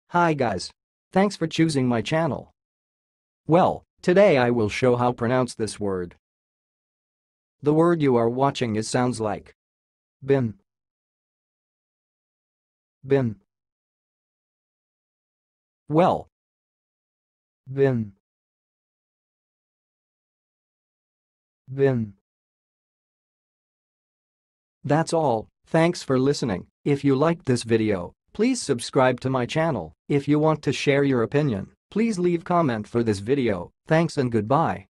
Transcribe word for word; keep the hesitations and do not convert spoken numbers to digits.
Hi guys. Thanks for choosing my channel. Well, today I will show how pronounce this word. The word you are watching is sounds like bin, bin. Well, bin, bin. That's all. Thanks for listening. If you liked this video, please subscribe to my channel. If you want to share your opinion, please leave comment for this video. Thanks and goodbye.